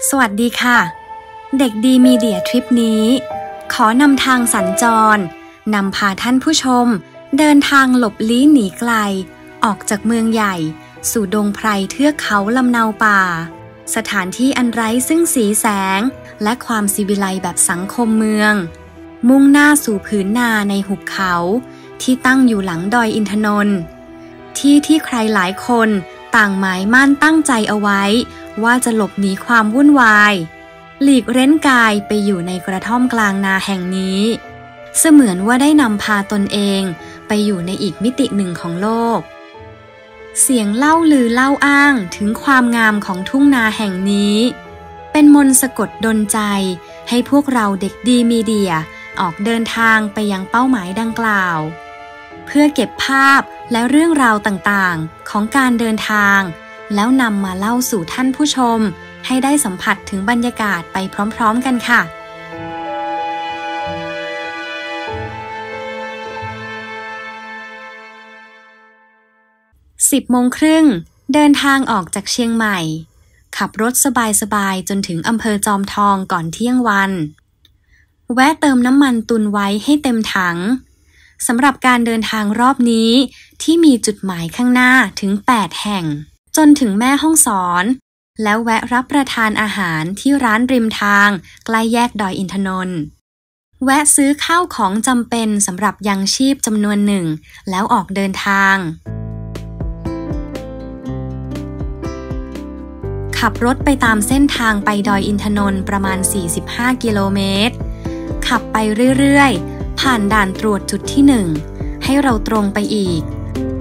สวัสดีค่ะเด็กดีมีเดียทริปนี้ขอนำทางสัญจรนำพาท่านผู้ชมเดินทางหลบลี้หนีไกลออกจากเมืองใหญ่สู่ดงไพรเทือกเขาลำเนาป่าสถานที่อันไร้ซึ่งสีแสงและความศิวิไลซ์แบบสังคมเมืองมุ่งหน้าสู่ผืนนาในหุบเขาที่ตั้งอยู่หลังดอยอินทนนท์ที่ใครหลายคนต่างหมายมั่นตั้งใจเอาไว้ว่าจะหลบหนีความวุ่นวายหลีกเร้นกายไปอยู่ในกระท่อมกลางนาแห่งนี้เสมือนว่าได้นำพาตนเองไปอยู่ในอีกมิติหนึ่งของโลกเสียงเล่าลือเล่าอ้างถึงความงามของทุ่งนาแห่งนี้เป็นมนต์สะกดดลใจให้พวกเราเด็กดีมีเดียออกเดินทางไปยังเป้าหมายดังกล่าวเพื่อเก็บภาพและเรื่องราวต่างๆของการเดินทางแล้วนำมาเล่าสู่ท่านผู้ชมให้ได้สัมผัสถึงบรรยากาศไปพร้อมๆกันค่ะ10:30 น.เดินทางออกจากเชียงใหม่ขับรถสบายๆจนถึงอำเภอจอมทองก่อนเที่ยงวันแวะเติมน้ำมันตุนไว้ให้เต็มถังสำหรับการเดินทางรอบนี้ที่มีจุดหมายข้างหน้าถึง8แห่งจนถึงแม่ฮ่องสอนแล้วแวะรับประทานอาหารที่ร้านริมทางใกล้แยกดอยอินทนนท์แวะซื้อข้าวของจำเป็นสำหรับยังชีพจำนวนหนึ่งแล้วออกเดินทางขับรถไปตามเส้นทางไปดอยอินทนนท์ประมาณ45กิโลเมตรขับไปเรื่อยๆผ่านด่านตรวจจุดที่1ให้เราตรงไปอีก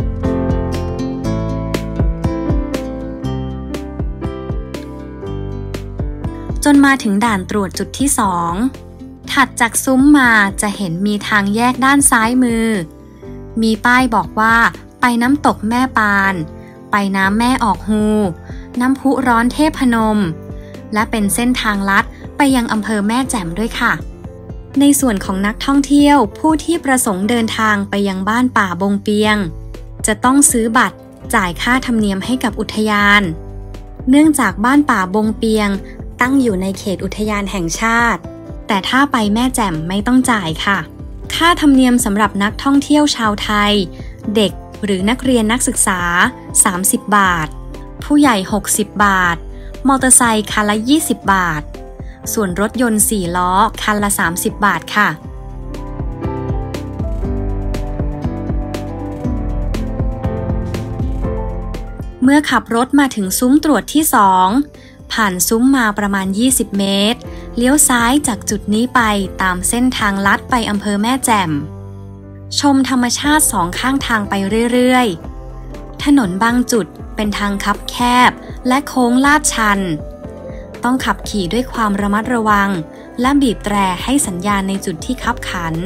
จนมาถึงด่านตรวจจุดที่2ถัดจากซุ้มมาจะเห็นมีทางแยกด้านซ้ายมือมีป้ายบอกว่าไปน้ำตกแม่ปานไปน้ำแม่ออกฮูน้ำพุร้อนเทพนมและเป็นเส้นทางลัดไปยังอำเภอแม่แจ่มด้วยค่ะในส่วนของนักท่องเที่ยวผู้ที่ประสงค์เดินทางไปยังบ้านป่าบงเปียงจะต้องซื้อบัตรจ่ายค่าธรรมเนียมให้กับอุทยานเนื่องจากบ้านป่าบงเปียงตั้งอยู่ในเขตอุทยานแห่งชาติแต่ถ้าไปแม่แจ่มไม่ต้องจ่ายค่ะค่าธรรมเนียมสำหรับนักท่องเที่ยวชาวไทยเด็กหรือนักเรียนนักศึกษา30บาทผู้ใหญ่60บาทมอเตอร์ไซค์คันละ20บาทส่วนรถยนต์4ล้อคันละ30บาทค่ะเมื่อขับรถมาถึงซุ้มตรวจที่2ผ่านซุ้มมาประมาณ20เมตรเลี้ยวซ้ายจากจุดนี้ไปตามเส้นทางลัดไปอำเภอแม่แจ่มชมธรรมชาติ2ข้างทางไปเรื่อยๆถนนบางจุดเป็นทางคับแคบและโค้งลาดชันต้องขับขี่ด้วยความระมัดระวังและบีบแตรให้สัญญาณในจุดที่คับขัน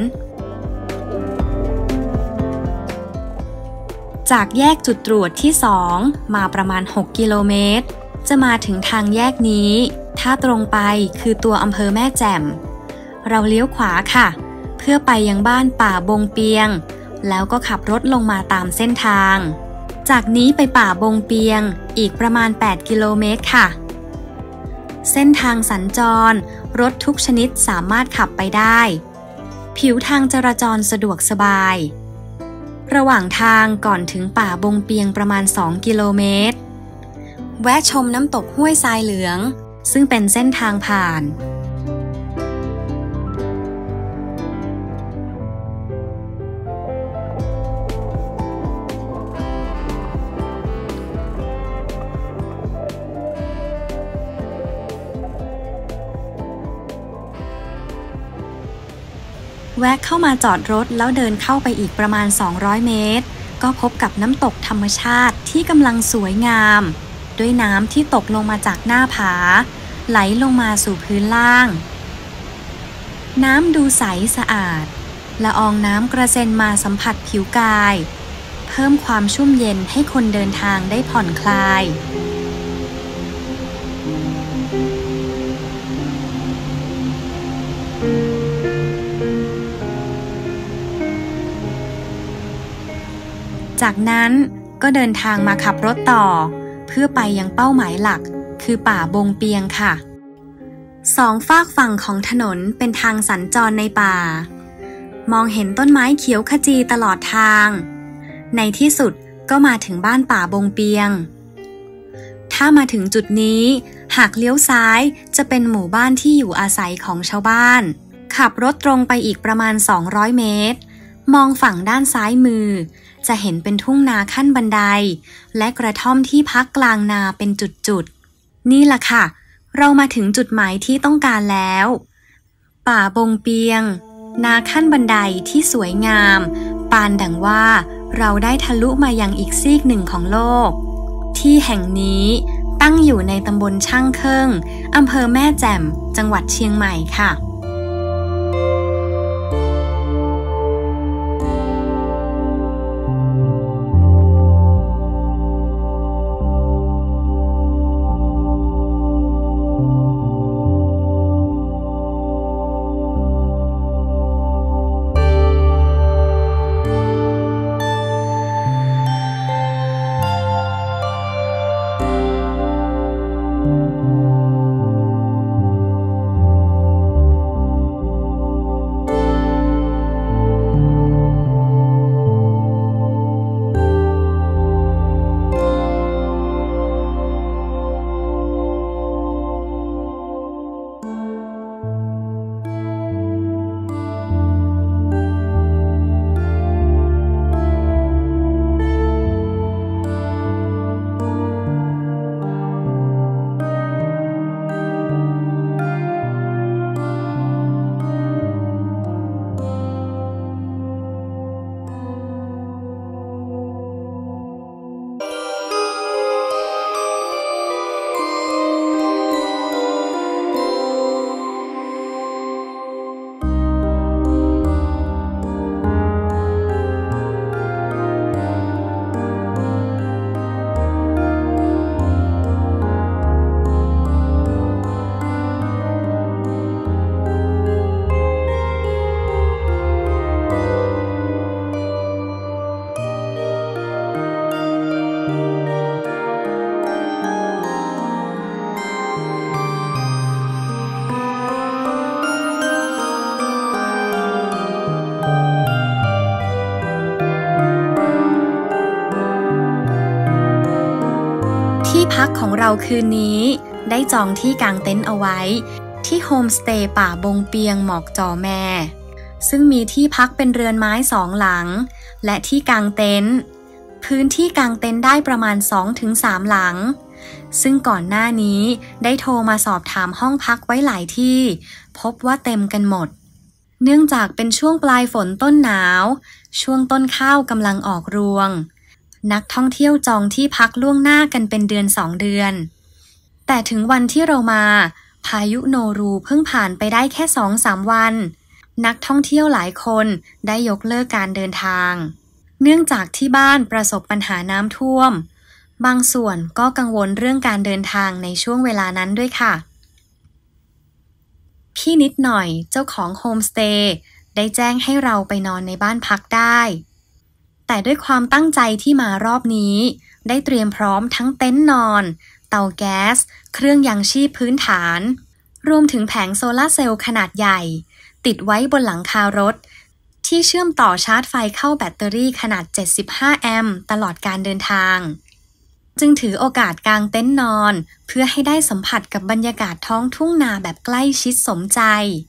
จากแยกจุดตรวจที่2มาประมาณ6กิโลเมตรจะมาถึงทางแยกนี้ถ้าตรงไปคือตัวอำเภอแม่แจ่มเราเลี้ยวขวาค่ะเพื่อไปยังบ้านป่าบงเปียงแล้วก็ขับรถลงมาตามเส้นทางจากนี้ไปป่าบงเปียงอีกประมาณ8กิโลเมตรค่ะเส้นทางสัญจรรถทุกชนิดสามารถขับไปได้ผิวทางจราจรสะดวกสบายระหว่างทางก่อนถึงป่าบงเปียงประมาณ2กิโลเมตรแวะชมน้ำตกห้วยทรายเหลืองซึ่งเป็นเส้นทางผ่านแวะเข้ามาจอดรถแล้วเดินเข้าไปอีกประมาณ200เมตรก็พบกับน้ำตกธรรมชาติที่กำลังสวยงามด้วยน้ำที่ตกลงมาจากหน้าผาไหลลงมาสู่พื้นล่างน้ำดูใสสะอาดละอองน้ำกระเซ็นมาสัมผัสผิวกายเพิ่มความชุ่มเย็นให้คนเดินทางได้ผ่อนคลายจากนั้นก็เดินทางมาขับรถต่อเพื่อไปยังเป้าหมายหลักคือป่าบงเปียงค่ะสองฝากฝั่งของถนนเป็นทางสัญจรในป่ามองเห็นต้นไม้เขียวขจีตลอดทางในที่สุดก็มาถึงบ้านป่าบงเปียงถ้ามาถึงจุดนี้หากเลี้ยวซ้ายจะเป็นหมู่บ้านที่อยู่อาศัยของชาวบ้านขับรถตรงไปอีกประมาณ200 เมตรมองฝั่งด้านซ้ายมือจะเห็นเป็นทุ่งนาขั้นบันไดและกระท่อมที่พักกลางนาเป็นจุดๆนี่ล่ะค่ะเรามาถึงจุดหมายที่ต้องการแล้วป่าบงเปียงนาขั้นบันไดที่สวยงามปานดังว่าเราได้ทะลุมายังอีกซีกหนึ่งของโลกที่แห่งนี้ตั้งอยู่ในตำบลช่างเคิ่งอำเภอแม่แจ่มจังหวัดเชียงใหม่ค่ะที่พักของเราคืนนี้ได้จองที่กางเต็นท์เอาไว้ที่โฮมสเตย์ป่าบงเปียงหมอกจอแม่ซึ่งมีที่พักเป็นเรือนไม้2 หลังและที่กางเต็นท์พื้นที่กางเต็นท์ได้ประมาณ 2-3 หลังซึ่งก่อนหน้านี้ได้โทรมาสอบถามห้องพักไว้หลายที่พบว่าเต็มกันหมดเนื่องจากเป็นช่วงปลายฝนต้นหนาวช่วงต้นข้าวกำลังออกรวงนักท่องเที่ยวจองที่พักล่วงหน้ากันเป็นเดือน2 เดือนแต่ถึงวันที่เรามาพายุโนรูเพิ่งผ่านไปได้แค่ 2-3 วันนักท่องเที่ยวหลายคนได้ยกเลิกการเดินทางเนื่องจากที่บ้านประสบปัญหาน้ำท่วมบางส่วนก็กังวลเรื่องการเดินทางในช่วงเวลานั้นด้วยค่ะพี่นิดหน่อยเจ้าของโฮมสเตย์ได้แจ้งให้เราไปนอนในบ้านพักได้แต่ด้วยความตั้งใจที่มารอบนี้ได้เตรียมพร้อมทั้งเต็นท์นอนเตาแก๊สเครื่องยังชีพพื้นฐานรวมถึงแผงโซลาร์เซลล์ขนาดใหญ่ติดไว้บนหลังคารถที่เชื่อมต่อชาร์จไฟเข้าแบตเตอรี่ขนาด75 แอมป์ตลอดการเดินทางจึงถือโอกาสกางเต็นท์นอนเพื่อให้ได้สัมผัสกับบรรยากาศท้องทุ่งนาแบบใกล้ชิดสมใจ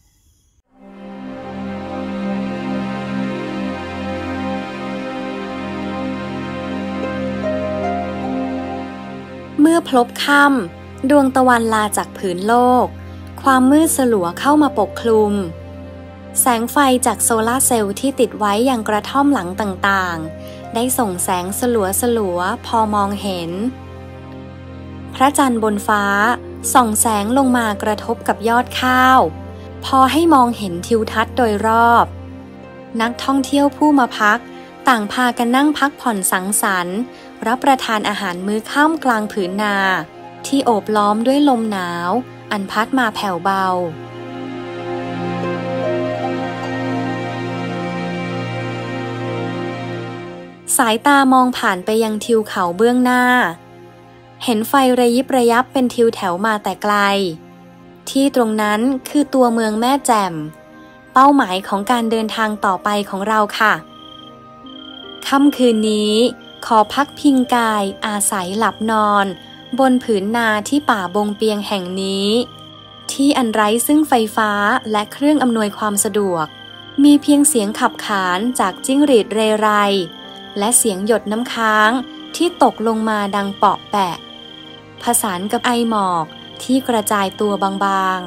เมื่อพลบค่ำดวงตะวันลาจากผืนโลกความมืดสลัวเข้ามาปกคลุมแสงไฟจากโซลาร์เซลล์ที่ติดไว้ยังกระท่อมหลังต่างๆได้ส่งแสงสลัวๆพอมองเห็นพระจันทร์บนฟ้าส่องแสงลงมากระทบกับยอดข้าวพอให้มองเห็นทิวทัศน์โดยรอบนักท่องเที่ยวผู้มาพักต่างพากันนั่งพักผ่อนสังสรรค์รับประทานอาหารมื้อค่ำกลางผืนนาที่โอบล้อมด้วยลมหนาวอันพัดมาแผ่วเบาสายตามองผ่านไปยังทิวเขาเบื้องหน้าเห็นไฟระยิบระยับเป็นทิวแถวมาแต่ไกลที่ตรงนั้นคือตัวเมืองแม่แจ่มเป้าหมายของการเดินทางต่อไปของเราค่ะค่ำคืนนี้ขอพักพิงกายอาศัยหลับนอนบนผืนนาที่ป่าบงเปียงแห่งนี้ที่อันไร้ซึ่งไฟฟ้าและเครื่องอำนวยความสะดวกมีเพียงเสียงขับขานจากจิ้งหรีดเรไรและเสียงหยดน้ำค้างที่ตกลงมาดังเปาะแปะผสานกับไอหมอกที่กระจายตัวบาง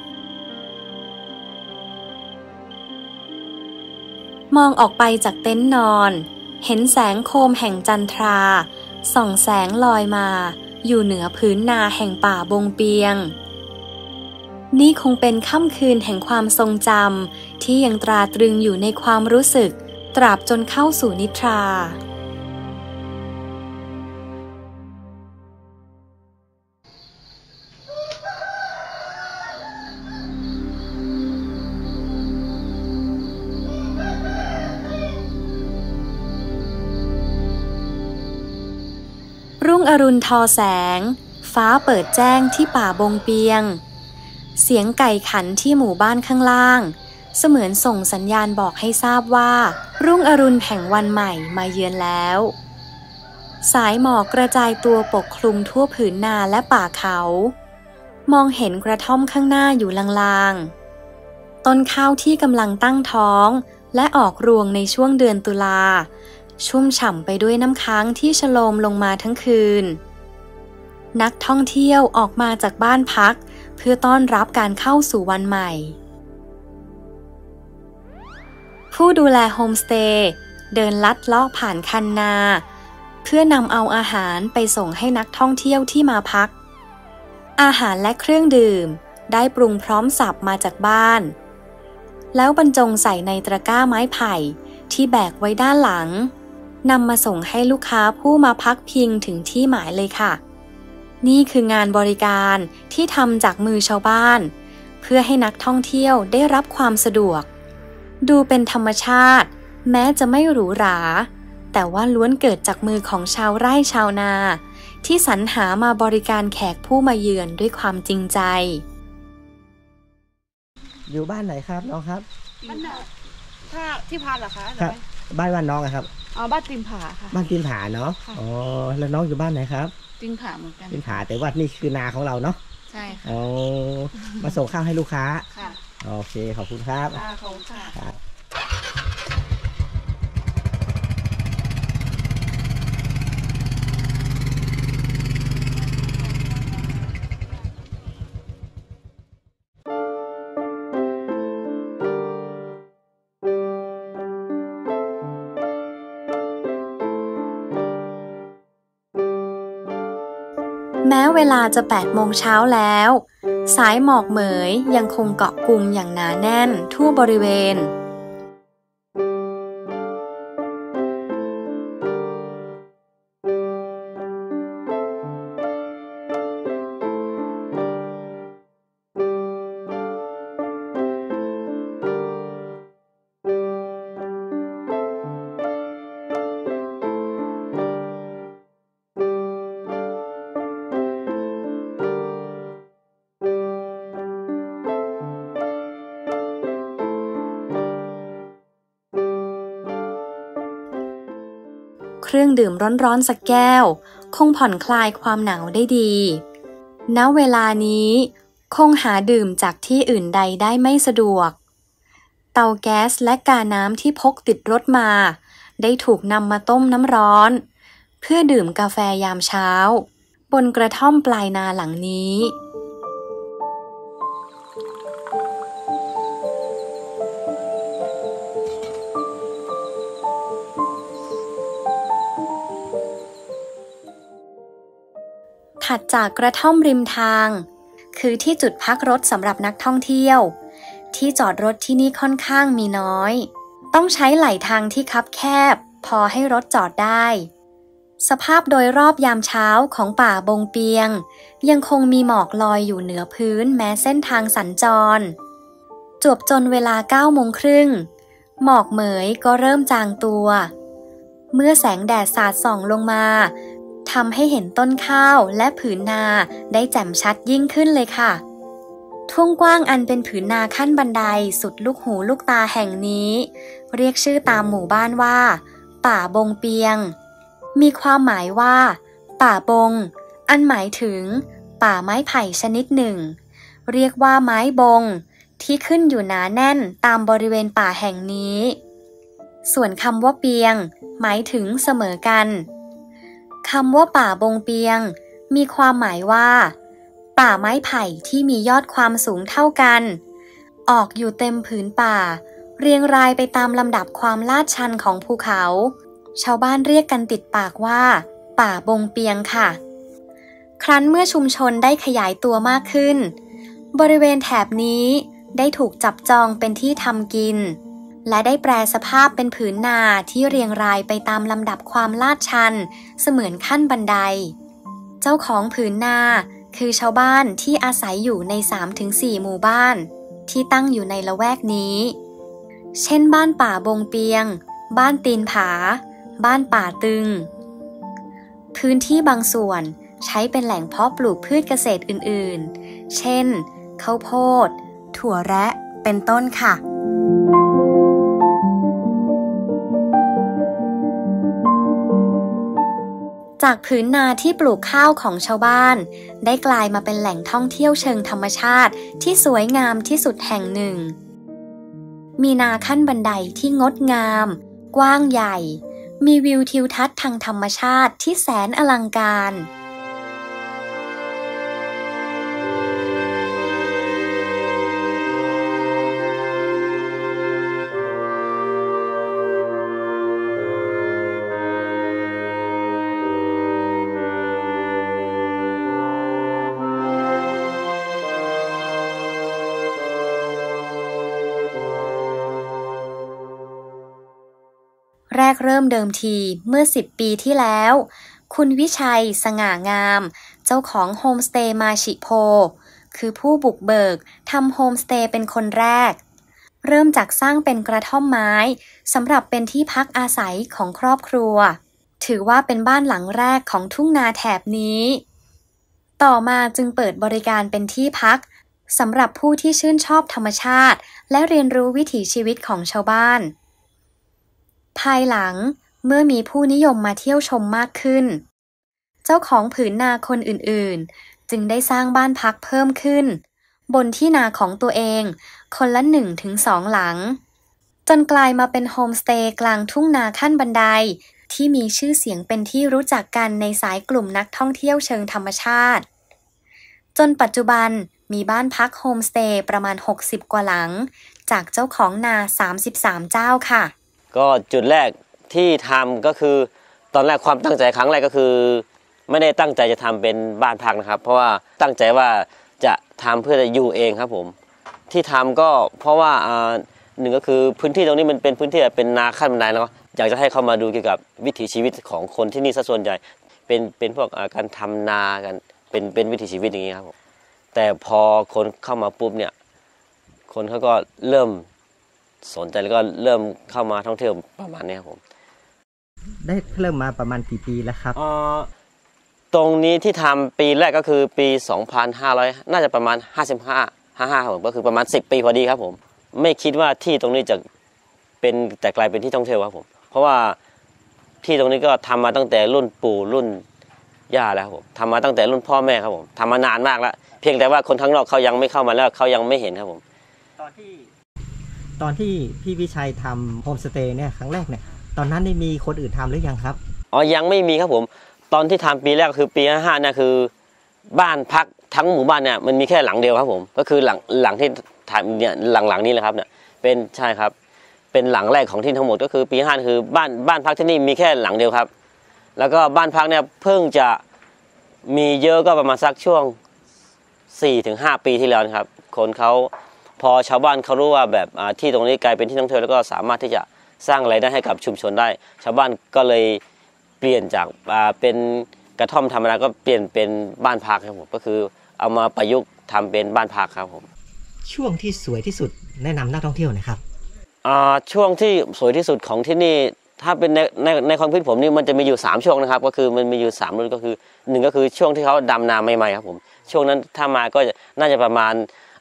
ๆมองออกไปจากเต็นท์นอนเห็นแสงโคมแห่งจันทราส่องแสงลอยมาอยู่เหนือพื้นนาแห่งป่าบงเปียงนี่คงเป็นค่ำคืนแห่งความทรงจำที่ยังตราตรึงอยู่ในความรู้สึกตราบจนเข้าสู่นิทรารุ่งอรุณทอแสงฟ้าเปิดแจ้งที่ป่าบงเปียงเสียงไก่ขันที่หมู่บ้านข้างล่างเสมือนส่งสัญญาณบอกให้ทราบว่ารุ่งอรุณแห่งวันใหม่มาเยือนแล้วสายหมอกกระจายตัวปกคลุมทั่วผืนนาและป่าเขามองเห็นกระท่อมข้างหน้าอยู่ลางๆต้นข้าวที่กำลังตั้งท้องและออกรวงในช่วงเดือนตุลาชุ่มฉ่ำไปด้วยน้ำค้างที่ชโลมลงมาทั้งคืนนักท่องเที่ยวออกมาจากบ้านพักเพื่อต้อนรับการเข้าสู่วันใหม่ผู้ดูแลโฮมสเตย์เดินลัดเลาะผ่านคันนาเพื่อนำเอาอาหารไปส่งให้นักท่องเที่ยวที่มาพักอาหารและเครื่องดื่มได้ปรุงพร้อมสับมาจากบ้านแล้วบรรจงใส่ในตะกร้าไม้ไผ่ที่แบกไว้ด้านหลังนำมาส่งให้ลูกค้าผู้มาพักพิงถึงที่หมายเลยค่ะนี่คืองานบริการที่ทำจากมือชาวบ้านเพื่อให้นักท่องเที่ยวได้รับความสะดวกดูเป็นธรรมชาติแม้จะไม่หรูหราแต่ว่าล้วนเกิดจากมือของชาวไร่ชาวนาที่สรรหามาบริการแขกผู้มาเยือนด้วยความจริงใจอยู่บ้านไหนครับน้องครับบ้านถ้าที่พานเหรอคะครับบ้านน้องครับบ้านติมผาค่ะบ้านติมผาเนาะอ๋อแล้วน้องอยู่บ้านไหนครับติมผาเหมือนกันติมผาแต่ว่านี่คือนาของเราเนาะใช่ค่ะอ๋อมาส่งข้าวให้ลูกค้าค่ะโอเคขอบคุณครับขอบคุณค่ะแม้เวลาจะ8 โมงเช้าแล้วสายหมอกเหมยยังคงเกาะกลุ่มอย่างหนาแน่นทั่วบริเวณเครื่องดื่มร้อนๆสักแก้วคงผ่อนคลายความหนาวได้ดีณเวลานี้คงหาดื่มจากที่อื่นใดได้ไม่สะดวกเตาแก๊สและกาน้ำที่พกติดรถมาได้ถูกนำมาต้มน้ำร้อนเพื่อดื่มกาแฟยามเช้าบนกระท่อมปลายนาหลังนี้ถัดจากกระท่อมริมทางคือที่จุดพักรถสำหรับนักท่องเที่ยวที่จอดรถที่นี่ค่อนข้างมีน้อยต้องใช้ไหล่ทางที่คับแคบพอให้รถจอดได้สภาพโดยรอบยามเช้าของป่าบงเปียงยังคงมีหมอกลอยอยู่เหนือพื้นแม้เส้นทางสัญจรจวบจนเวลา 9:30 น.หมอกเหมยก็เริ่มจางตัวเมื่อแสงแดดสาดส่องลงมาทำให้เห็นต้นข้าวและผืนนาได้แจ่มชัดยิ่งขึ้นเลยค่ะทุ่งกว้างอันเป็นผืนนาขั้นบันไดสุดลูกหูลูกตาแห่งนี้เรียกชื่อตามหมู่บ้านว่าป่าบงเปียงมีความหมายว่าป่าบงอันหมายถึงป่าไม้ไผ่ชนิดหนึ่งเรียกว่าไม้บงที่ขึ้นอยู่หนาแน่นตามบริเวณป่าแห่งนี้ส่วนคำว่าเปียงหมายถึงเสมอกันคำว่าป่าบงเปียงมีความหมายว่าป่าไม้ไผ่ที่มียอดความสูงเท่ากันออกอยู่เต็มผืนป่าเรียงรายไปตามลำดับความลาดชันของภูเขาชาวบ้านเรียกกันติดปากว่าป่าบงเปียงค่ะครั้นเมื่อชุมชนได้ขยายตัวมากขึ้นบริเวณแถบนี้ได้ถูกจับจองเป็นที่ทำกินและได้แปรสภาพเป็นผืนนาที่เรียงรายไปตามลำดับความลาดชันเสมือนขั้นบันไดเจ้าของผืนนาคือชาวบ้านที่อาศัยอยู่ใน 3-4 หมู่บ้านที่ตั้งอยู่ในละแวกนี้เช่นบ้านป่าบงเปียงบ้านตีนผาบ้านป่าตึงพื้นที่บางส่วนใช้เป็นแหล่งเพาะปลูกพืชเกษตรอื่นๆเช่นข้าวโพดถั่วแระเป็นต้นค่ะจากผืนนาที่ปลูกข้าวของชาวบ้านได้กลายมาเป็นแหล่งท่องเที่ยวเชิงธรรมชาติที่สวยงามที่สุดแห่งหนึ่งมีนาขั้นบันไดที่งดงามกว้างใหญ่มีวิวทิวทัศน์ทางธรรมชาติที่แสนอลังการแรกเริ่มเดิมทีเมื่อ10 ปีที่แล้วคุณวิชัยสง่างามเจ้าของโฮมสเตย์มาชิโพคือผู้บุกเบิกทำโฮมสเตย์เป็นคนแรกเริ่มจากสร้างเป็นกระท่อมไม้สำหรับเป็นที่พักอาศัยของครอบครัวถือว่าเป็นบ้านหลังแรกของทุ่งนาแถบนี้ต่อมาจึงเปิดบริการเป็นที่พักสำหรับผู้ที่ชื่นชอบธรรมชาติและเรียนรู้วิถีชีวิตของชาวบ้านภายหลังเมื่อมีผู้นิยมมาเที่ยวชมมากขึ้นเจ้าของผืนนาคนอื่นๆจึงได้สร้างบ้านพักเพิ่มขึ้นบนที่นาของตัวเองคนละ 1-2 หลังจนกลายมาเป็นโฮมสเตย์กลางทุ่งนาขั้นบันไดที่มีชื่อเสียงเป็นที่รู้จักกันในสายกลุ่มนักท่องเที่ยวเชิงธรรมชาติจนปัจจุบันมีบ้านพักโฮมสเตย์ประมาณ60 กว่าหลังจากเจ้าของนา33 เจ้าค่ะก็จุดแรกที่ทำก็คือตอนแรกความตั้งใจครั้งแรกก็คือไม่ได้ตั้งใจจะทำเป็นบ้านพักนะครับเพราะว่าตั้งใจว่าจะทำเพื่อจะอยู่เองครับผมที่ทำก็เพราะว่าหนึ่งก็คือพื้นที่ตรงนี้มันเป็นพื้นที่เป็นนาขั้นบันไดเนาะอยากจะให้เข้ามาดูเกี่ยวกับวิถีชีวิตของคนที่นี่ซะส่วนใหญ่เป็นพวกการทำนากันเป็นวิถีชีวิตอย่างนี้ครับผมแต่พอคนเข้ามาปุ๊บเนี่ยคนเขาก็เริ่มสนใจแล้วก็เริ่มเข้ามาท่องเที่ยวประมาณนี้ครับผมได้เริ่มมาประมาณกี่ปีแล้วครับตรงนี้ที่ทำปีแรกก็คือปี 2,500 น่าจะประมาณ55ผมก็คือประมาณ10 ปีพอดีครับผมไม่คิดว่าที่ตรงนี้จะเป็นแต่กลายเป็นที่ท่องเที่ยวครับผมเพราะว่าที่ตรงนี้ก็ทำมาตั้งแต่รุ่นปู่รุ่นย่าแล้วครับผมทำมาตั้งแต่รุ่นพ่อแม่ครับผมทำมานานมากแล้วเพียงแต่ว่าคนข้างนอกเขายังไม่เข้ามาแล้วเขายังไม่เห็นครับผมตอนที่พี่วิชัยทำโฮมสเตย์เนี่ยครั้งแรกเนี่ยตอนนั้นได้มีคนอื่นทำหรือยังครับยังไม่มีครับผมตอนที่ทำปีแรกคือปี55เนี่ยคือบ้านพักทั้งหมู่บ้านเนี่ยมันมีแค่หลังเดียวครับผมก็คือหลังที่ทำเนี่ยหลังนี้แหละครับเนี่ยเป็นใช่ครับเป็นหลังแรกของที่ทั้งหมดก็คือปี55คือบ้านพักที่นี่มีแค่หลังเดียวครับแล้วก็บ้านพักเนี่ยเพิ่งจะมีเยอะก็ประมาณสักช่วง 4-5 ปีที่แล้วครับคนเขาพอชาวบ้านเขารู้ว่าแบบที่ตรงนี้กลายเป็นที่ท่องเที่ยวแล้วก็สามารถที่จะสร้างรายได้ให้กับชุมชนได้ชาวบ้านก็เลยเปลี่ยนจากเป็นกระท่อมธรรมดาก็เปลี่ยนเป็นบ้านพักครับผมก็คือเอามาประยุกต์ทำเป็นบ้านพักครับผมช่วงที่สวยที่สุดแนะนำนักท่องเที่ยวนะครับช่วงที่สวยที่สุดของที่นี่ถ้าเป็นในความคิดผมนี่มันจะมีอยู่3ช่วงนะครับก็คือมันมีอยู่3รุ่นก็คือ1ก็คือช่วงที่เขาดำนาใหม่ๆครับผมช่วงนั้นถ้ามาก็น่าจะประมาณ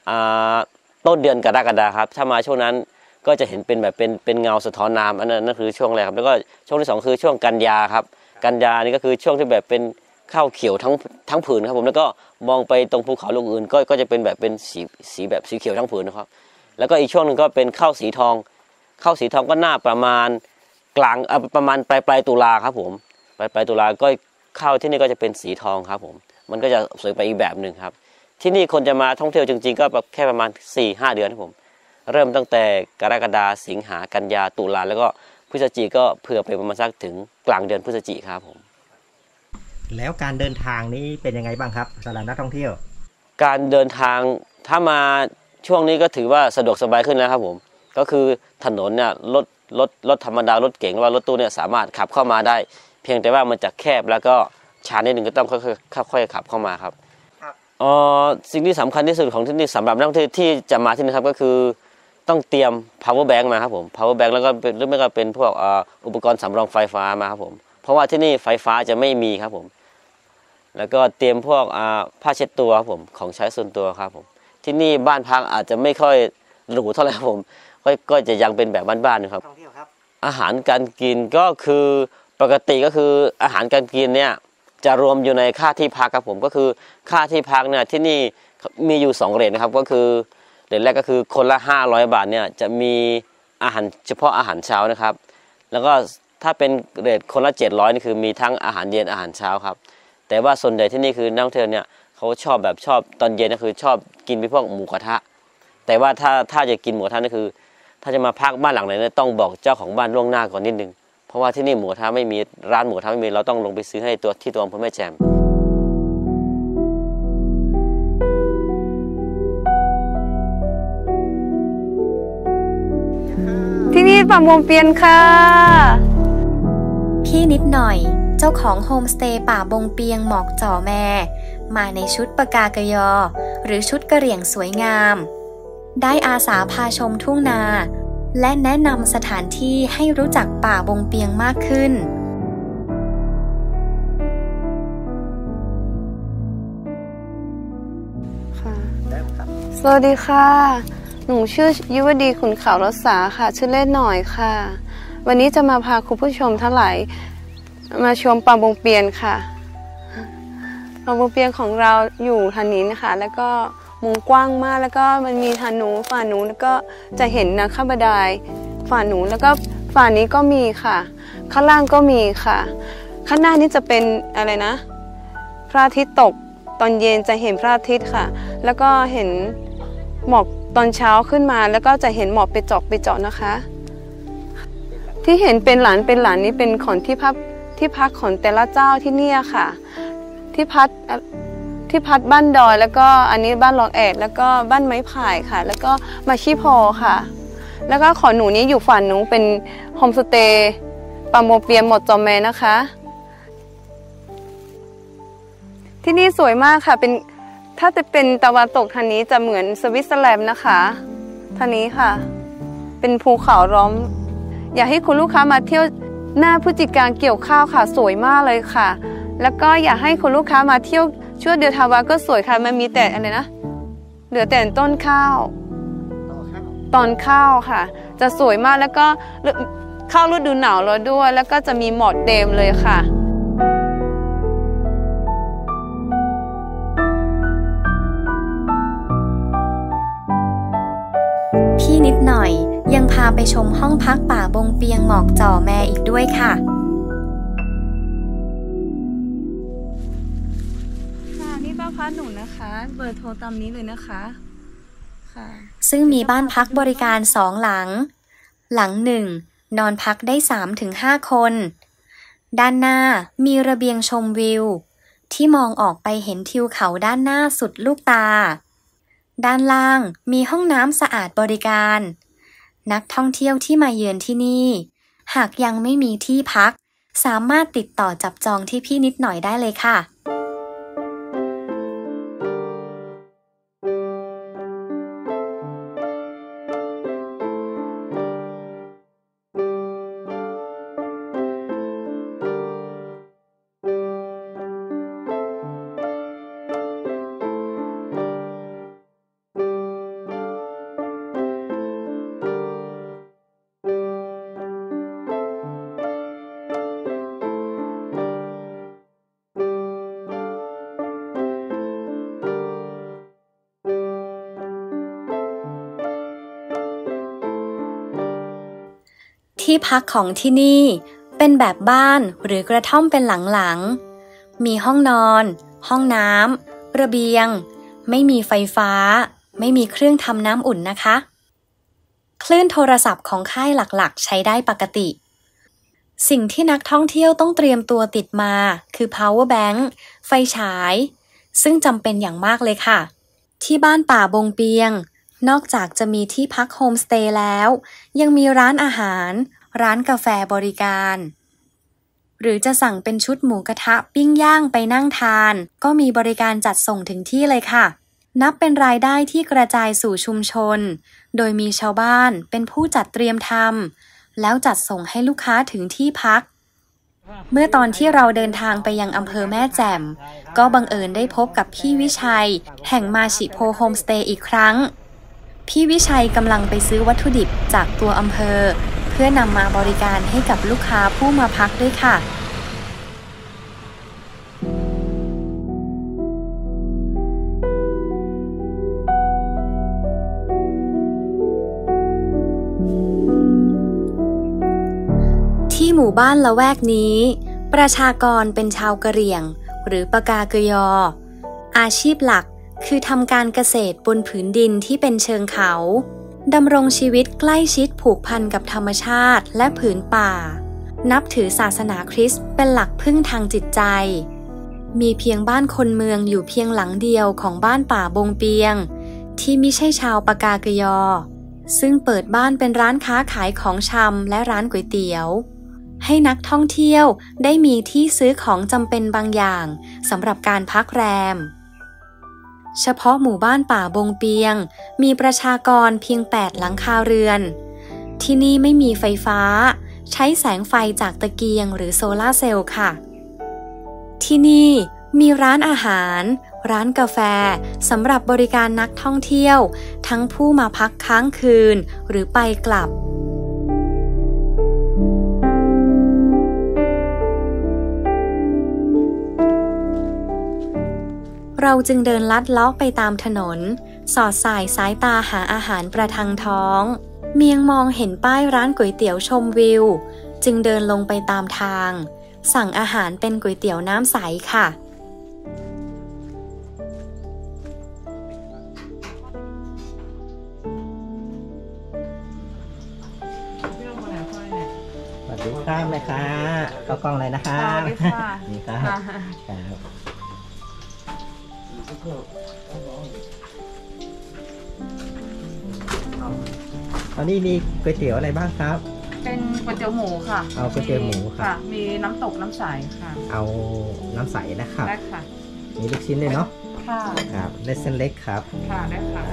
อ่าต้นเดือนกรกฎาคมครับถ้ามาช่วงนั้นก็จะเห็นเป็นแบบเป็นเงาสะท้อนน้ำอันนั้นนั่นคือช่วงแรกครับแล้วก็ช่วงที่2คือช่วงกันยาครับกันยานี่ก็คือช่วงที่แบบเป็นข้าวเขียวทั้งผืนครับผมแล้วก็มองไปตรงภูเขาลูกอื่นก็จะเป็นแบบเป็นสีแบบสีเขียวทั้งผืนนะครับแล้วก็อีกช่วงหนึ่งก็เป็นข้าวสีทองก็หน้าประมาณกลางประมาณปลายตุลาครับผมปลายตุลาก็ข้าวที่นี่ก็จะเป็นสีทองครับผมมันก็จะสวยไปอีกแบบหนึ่งครับที่นี่คนจะมาท่องเที่ยวจริงๆก็แค่ประมาณ 4-5 เดือนครับผมเริ่มตั้งแต่กรกฎาสิงหากันยาตุลาแล้วก็พฤศจิก็เผื่อไปประมาณสักถึงกลางเดือนพฤศจิครับผมแล้วการเดินทางนี้เป็นยังไงบ้างครับสำหรับนักท่องเที่ยวการเดินทางถ้ามาช่วงนี้ก็ถือว่าสะดวกสบายขึ้นแล้วครับผมก็คือถนนเนี่ยรถธรรมดารถเก๋งว่ารถตู้เนี่ยสามารถขับเข้ามาได้เพียงแต่ว่ามันจะแคบแล้วก็ชันนิดหนึ่งก็ต้องค่อยๆขับเข้ามาครับสิ่งที่สำคัญที่สุดของที่นี่สำหรับนักท่องเที่ยวที่จะมาที่นี่ครับก็คือต้องเตรียม power bank มาครับผม power bank แล้วก็หรือไม่ก็เป็นพวกอุปกรณ์สำรองไฟฟ้ามาครับผมเพราะว่าที่นี่ไฟฟ้าจะไม่มีครับผมแล้วก็เตรียมพวกผ้าเช็ดตัวครับผมของใช้ส่วนตัวครับผมที่นี่บ้านพักอาจจะไม่ค่อยหรูเท่าไหร่ครับผมก็จะยังเป็นแบบบ้านๆนะครับอาหารการกินก็คือปกติก็คืออาหารการกินเนี่ยจะรวมอยู่ในค่าที่พักครับผมก็คือค่าที่พักเนี่ยที่นี่มีอยู่2เรทนะครับก็คือเรทแรกก็คือคนละ500 บาทเนี่ยจะมีอาหารเฉพาะอาหารเช้านะครับแล้วก็ถ้าเป็นเรทคนละ700นี่คือมีทั้งอาหารเย็นอาหารเช้าครับแต่ว่าส่วนใหญ่ที่นี่คือนักท่องเที่ยวเนี่ยเขาชอบตอนเย็นก็คือชอบกินไปพวกหมูกระทะแต่ว่าถ้าจะกินหมูกระทะนี่คือถ้าจะมาพักบ้านหลังไหนเนี่ยต้องบอกเจ้าของบ้านล่วงหน้าก่อนนิดนึงเพราะว่าที่นี่หมูกระทะไม่มีร้านหมูกระทะไม่มีเราต้องลงไปซื้อให้ตัวอำเภอแม่แจ่มที่นี่ป่าบงเปียนค่ะพี่นิดหน่อยเจ้าของโฮมสเตย์ป่าบงเปียงหมอกจ่อแม่มาในชุดปากากยอหรือชุดกะเหรี่ยงสวยงามได้อาสาพาชมทุ่งนาและแนะนำสถานที่ให้รู้จักป่าบงเปียงมากขึ้นสวัสดีค่ะหนูชื่อยุวดีขุนขาวรสาค่ะชื่อเล่นหน่อยค่ะวันนี้จะมาพาคุณผู้ชมทั้งหลายมาชมป่าบงเปียนค่ะป่าบงเปียนของเราอยู่ทางนี้นะคะแล้วก็มุมกว้างมากแล้วก็มันมีทางนู้นฝั่งนู้นแล้วก็จะเห็นนะข้างบันไดฝั่งนู้นแล้วก็ฝั่งนี้ก็มีค่ะข้างล่างก็มีค่ะข้างหน้านี้จะเป็นอะไรนะพระอาทิตย์ตกตอนเย็นจะเห็นพระอาทิตย์ค่ะแล้วก็เห็นหมอกตอนเช้าขึ้นมาแล้วก็จะเห็นหมอกไปเจาะนะคะที่เห็นเป็นหลานนี้เป็นของที่พักของแต่ละเจ้าที่เนี่ยค่ะที่พัดบ้านดอยแล้วก็อันนี้บ้านลองแอดแล้วก็บ้านไม้ไผ่ค่ะแล้วก็มาชีพอค่ะแล้วก็ของหนูนี้อยู่ฝั่งหนูเป็นโฮมสเตย์ป่าบงเปียนหมดจอมแมนะคะที่นี่สวยมากค่ะเป็นถ้าจะเป็นตะวันตกทางนี้จะเหมือนสวิตเซอร์แลนด์นะคะทางนี้ค่ะเป็นภูเขาล้อมอยากให้คุณลูกค้ามาเที่ยวหน้าพฤศจิกาเกี่ยวข้าวค่ะสวยมากเลยค่ะแล้วก็อยากให้คุณลูกค้ามาเที่ยวช่วงเดือนธันวาก็สวยค่ะมันมีแต่อะไรนะเหลือแต่ต้นข้าวตอนข้าวค่ะจะสวยมากแล้วก็เข้าฤดูหนาวแล้วด้วยแล้วก็จะมีหมอกเต็มเลยค่ะพี่นิดหน่อยยังพาไปชมห้องพักป่าบงเปียงหมอกจ่อแมอีกด้วยค่ะนี่บ้านพักหนูนะคะเบอร์โทรตามนี้เลยนะคะค่ะซึ่งมีบ้านพักบริการ2หลังหลังหนึ่งนอนพักได้ 3-5 คนด้านหน้ามีระเบียงชมวิวที่มองออกไปเห็นทิวเขาด้านหน้าสุดลูกตาด้านล่างมีห้องน้ำสะอาดบริการนักท่องเที่ยวที่มาเยือนที่นี่หากยังไม่มีที่พักสามารถติดต่อจับจองที่พี่นิดหน่อยได้เลยค่ะที่พักของที่นี่เป็นแบบบ้านหรือกระท่อมเป็นหลังๆมีห้องนอนห้องน้ำระเบียงไม่มีไฟฟ้าไม่มีเครื่องทำน้ำอุ่นนะคะคลื่นโทรศัพท์ของค่ายหลักๆใช้ได้ปกติสิ่งที่นักท่องเที่ยวต้องเตรียมตัวติดมาคือ power bank ไฟฉายซึ่งจำเป็นอย่างมากเลยค่ะที่บ้านป่าบงเปียงนอกจากจะมีที่พักโฮมสเตย์แล้วยังมีร้านอาหารร้านกาแฟบริการหรือจะสั่งเป็นชุดหมูกระทะปิ้งย่างไปนั่งทานก็มีบริการจัดส่งถึงที่เลยค่ะนับเป็นรายได้ที่กระจายสู่ชุมชนโดยมีชาวบ้านเป็นผู้จัดเตรียมทำแล้วจัดส่งให้ลูกค้าถึงที่พักเมื่อตอนที่เราเดินทางไปยังอำเภอแม่แจ่มก็บังเอิญได้พบกับพี่วิชัยแห่งมาชิโพโฮมสเตย์อีกครั้งพี่วิชัยกำลังไปซื้อวัตถุดิบจากตัวอำเภอเพื่อนำมาบริการให้กับลูกค้าผู้มาพักด้วยค่ะที่หมู่บ้านละแวกนี้ประชากรเป็นชาวกะเหรี่ยงหรือปากาเกยออาชีพหลักคือทำการเกษตรบนผืนดินที่เป็นเชิงเขาดำรงชีวิตใกล้ชิดผูกพันกับธรรมชาติและผืนป่านับถือศาสนาคริสต์เป็นหลักพึ่งทางจิตใจมีเพียงบ้านคนเมืองอยู่เพียงหลังเดียวของบ้านป่าบงเปียงที่มิใช่ชาวปากาเกยอซึ่งเปิดบ้านเป็นร้านค้าขายของชำและร้านก๋วยเตี๋ยวให้นักท่องเที่ยวได้มีที่ซื้อของจำเป็นบางอย่างสำหรับการพักแรมเฉพาะหมู่บ้านป่าบงเปียงมีประชากรเพียง8หลังคาเรือนที่นี่ไม่มีไฟฟ้าใช้แสงไฟจากตะเกียงหรือโซลาร์เซลล์ค่ะที่นี่มีร้านอาหารร้านกาแฟสำหรับบริการนักท่องเที่ยวทั้งผู้มาพักค้างคืนหรือไปกลับเราจึงเดินลัดเลาะไปตามถนนสอดสายสายตาหาอาหารประทังท้องเมียงมองเห็นป้ายร้านก๋วยเตี๋ยวชมวิวจึงเดินลงไปตามทางสั่งอาหารเป็นก๋วยเตี๋ยวน้ำใสค่ะสวัสดีครับแม่ค้าก็กล้องเลยนะคะสวัสดีค่ะนี่ครับตอนนี้มีก๋วยเตี๋ยวอะไรบ้างครับเป็นก๋วยเตี๋ยวหมูค่ะเอาก๋วยเตี๋ยวหมูค่ะมีน้ำตกน้ำใสค่ะเอาน้ำใสนะครับได้ค่ะมีลูกชิ้นเลยเนาะค่ะครับได้เส้นเล็กครับค่ะได้ค่ะ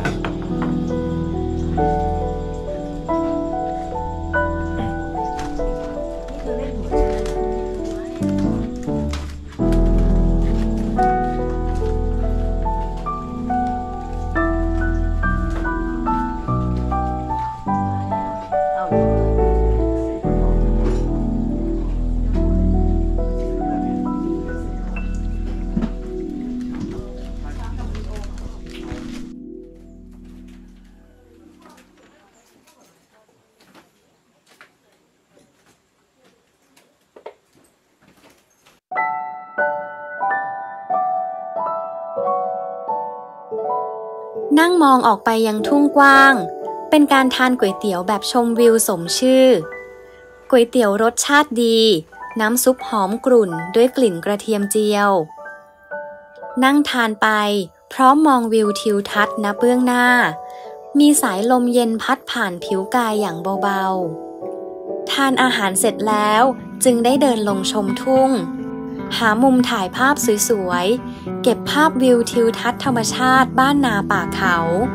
นั่งมองออกไปยังทุ่งกว้างเป็นการทานก๋วยเตี๋ยวแบบชมวิวสมชื่อก๋วยเตี๋ยวรสชาติดีน้ำซุปหอมกรุ่นด้วยกลิ่นกระเทียมเจียวนั่งทานไปพร้อมมองวิวทิวทัศน์ณเบื้องหน้ามีสายลมเย็นพัดผ่านผิวกายอย่างเบาๆทานอาหารเสร็จแล้วจึงได้เดินลงชมทุ่งหามุมถ่ายภาพสวยๆเก็บภาพวิวทิวทัศน์ธรรมชาติบ้านนาป่าเขา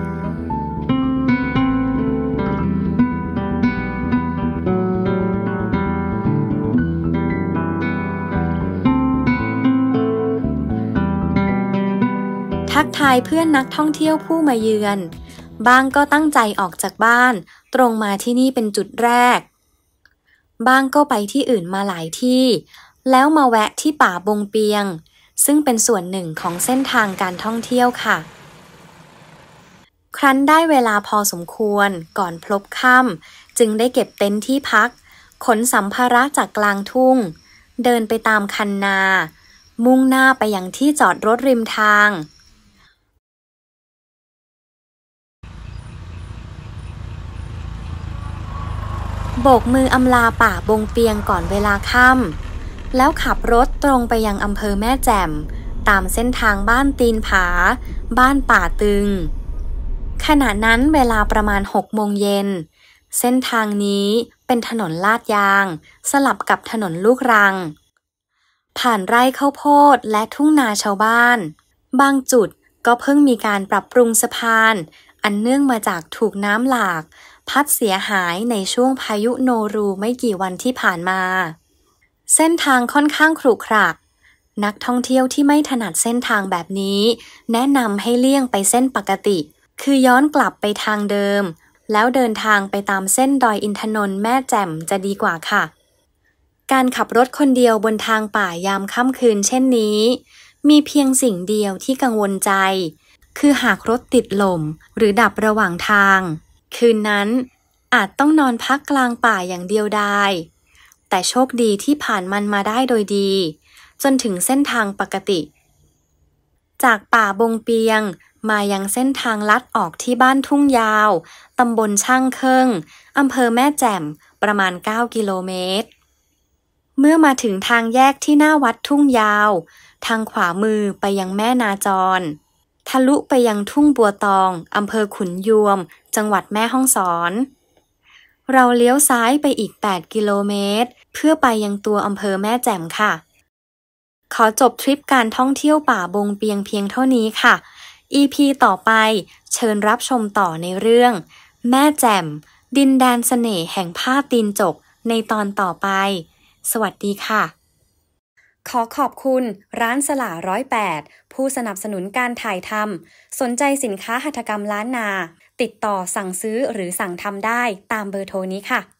ทักทายเพื่อนนักท่องเที่ยวผู้มาเยือนบางก็ตั้งใจออกจากบ้านตรงมาที่นี่เป็นจุดแรกบางก็ไปที่อื่นมาหลายที่แล้วมาแวะที่ป่าบงเปียงซึ่งเป็นส่วนหนึ่งของเส้นทางการท่องเที่ยวค่ะครั้นได้เวลาพอสมควรก่อนพลบค่ำจึงได้เก็บเต็นท์ที่พักขนสัมภาระจากกลางทุ่งเดินไปตามคันนามุ่งหน้าไปยังที่จอดรถริมทางโบกมืออำลาป่าบงเปียงก่อนเวลาค่ำแล้วขับรถตรงไปยังอำเภอแม่แจ่มตามเส้นทางบ้านตีนผาบ้านป่าตึงขณะนั้นเวลาประมาณ6 โมงเย็นเส้นทางนี้เป็นถนนลาดยางสลับกับถนนลูกรังผ่านไร่ข้าวโพดและทุ่งนาชาวบ้านบางจุดก็เพิ่งมีการปรับปรุงสะพานอันเนื่องมาจากถูกน้ำหลากพัดเสียหายในช่วงพายุโนรูไม่กี่วันที่ผ่านมาเส้นทางค่อนข้างขรุขระนักท่องเที่ยวที่ไม่ถนัดเส้นทางแบบนี้แนะนำให้เลี่ยงไปเส้นปกติคือย้อนกลับไปทางเดิมแล้วเดินทางไปตามเส้นดอยอินทนนท์แม่แจ่มจะดีกว่าค่ะการขับรถคนเดียวบนทางป่ายามค่ำคืนเช่นนี้มีเพียงสิ่งเดียวที่กังวลใจคือหากรถติดลมหรือดับระหว่างทางคืนนั้นอาจต้องนอนพักกลางป่าอย่างเดียวดายแต่โชคดีที่ผ่านมันมาได้โดยดีจนถึงเส้นทางปกติจากป่าบงเปียงมายังเส้นทางลัดออกที่บ้านทุ่งยาวตำบลช่างเคิงอำเภอแม่แจ่มประมาณ9 กิโลเมตรเมื่อมาถึงทางแยกที่หน้าวัดทุ่งยาวทางขวามือไปยังแม่นาจรทะลุไปยังทุ่งบัวตองอำเภอขุนยวมจังหวัดแม่ฮ่องสอนเราเลี้ยวซ้ายไปอีก8 กิโลเมตรเพื่อไปยังตัวอำเภอแม่แจ่มค่ะขอจบทริปการท่องเที่ยวป่าบงเปียงเพียงเท่านี้ค่ะ EP ต่อไปเชิญรับชมต่อในเรื่องแม่แจ่มดินแดนเสน่ห์แห่งผ้าตีนจกในตอนต่อไปสวัสดีค่ะขอขอบคุณร้านสลา108ผู้สนับสนุนการถ่ายทำสนใจสินค้าหัตถกรรมล้านนาติดต่อสั่งซื้อหรือสั่งทำได้ตามเบอร์โทรนี้ค่ะ